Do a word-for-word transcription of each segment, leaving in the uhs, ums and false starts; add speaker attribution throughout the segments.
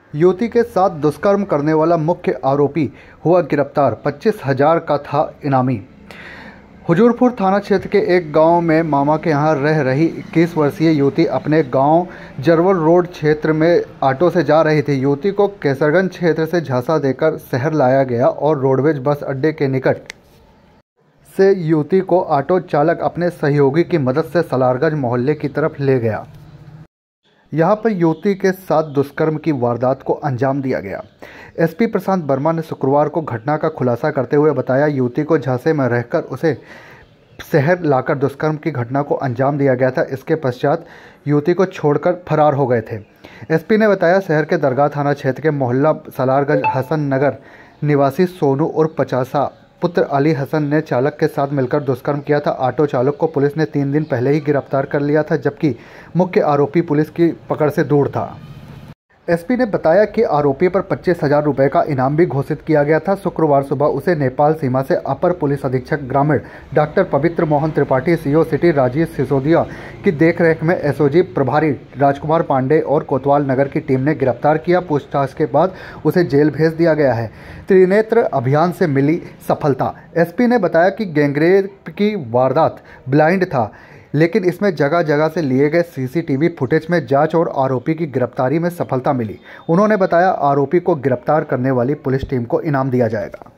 Speaker 1: युवती के साथ दुष्कर्म करने वाला मुख्य आरोपी हुआ गिरफ्तार। पच्चीस हजार का था इनामी। हुजूरपुर थाना क्षेत्र के एक गांव में मामा के यहां रह रही इक्कीस वर्षीय युवती अपने गांव जरवल रोड क्षेत्र में ऑटो से जा रही थी। युवती को केसरगंज क्षेत्र से झांसा देकर शहर लाया गया और रोडवेज बस अड्डे के निकट से युवती को ऑटो चालक अपने सहयोगी की मदद से सलारगंज मोहल्ले की तरफ ले गया। यहां पर युवती के साथ दुष्कर्म की वारदात को अंजाम दिया गया। एसपी प्रशांत वर्मा ने शुक्रवार को घटना का खुलासा करते हुए बताया, युवती को झांसे में रहकर उसे शहर लाकर दुष्कर्म की घटना को अंजाम दिया गया था। इसके पश्चात युवती को छोड़कर फरार हो गए थे। एसपी ने बताया, शहर के दरगाह थाना क्षेत्र के मोहल्ला सलारगंज हसन नगर निवासी सोनू और पचासा पुत्र अली हसन ने चालक के साथ मिलकर दुष्कर्म किया था। ऑटो चालक को पुलिस ने तीन दिन पहले ही गिरफ्तार कर लिया था, जबकि मुख्य आरोपी पुलिस की पकड़ से दूर था। एसपी ने बताया कि आरोपी पर पच्चीस हजार रुपये का इनाम भी घोषित किया गया था। शुक्रवार सुबह उसे नेपाल सीमा से अपर पुलिस अधीक्षक ग्रामीण doctor Pavitra Mohan Tripathi, CO city Rajesh Sisodia की देखरेख में एसओजी प्रभारी राजकुमार पांडे और कोतवाल नगर की टीम ने गिरफ्तार किया। पूछताछ के बाद उसे जेल भेज दिया गया है। त्रिनेत्र अभियान से मिली सफलता। एसपी ने बताया कि गैंगरेप की वारदात ब्लाइंड था, लेकिन इसमें जगह जगह से लिए गए सीसीटीवी फुटेज में जांच और आरोपी की गिरफ्तारी में सफलता मिली। उन्होंने बताया, आरोपी को गिरफ्तार करने वाली पुलिस टीम को इनाम दिया जाएगा।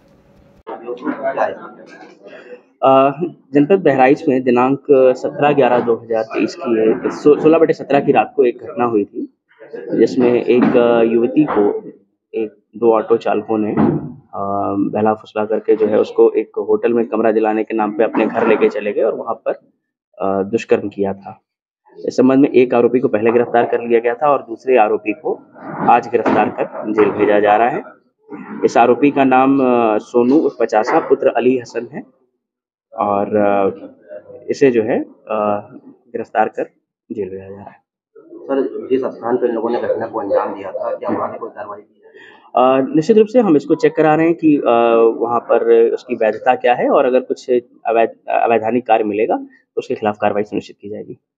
Speaker 2: जनपद बहराइच में दिनांक सत्रह ग्यारह दो हज़ार तेईस की सोलह बटे सत्रह की रात को एक घटना हुई थी, जिसमें एक युवती को एक दो ऑटो चालकों ने बहला फुसला करके जो है उसको एक होटल में कमरा दिलाने के नाम पे अपने घर लेके चले गए और वहां पर दुष्कर्म किया था। इस संबंध में एक आरोपी को पहले गिरफ्तार कर लिया गया था और दूसरे आरोपी को आज गिरफ्तार कर जेल भेजा जा रहा है। इस आरोपी का नाम सोनू उर्फ पचासा पुत्र अली हसन है और इसे जो है गिरफ्तार कर जेल भेजा जा रहा है।
Speaker 3: सर, जिस स्थान पर लोगों ने घटना को अंजाम दिया था, क्या वहाँ कोई कार्रवाई की जाए?
Speaker 2: निश्चित रूप से हम इसको चेक करा रहे हैं कि वहाँ पर उसकी वैधता क्या है और अगर कुछ अवैध अवैधानिक कार्य मिलेगा तो उसके खिलाफ कार्रवाई सुनिश्चित की जाएगी।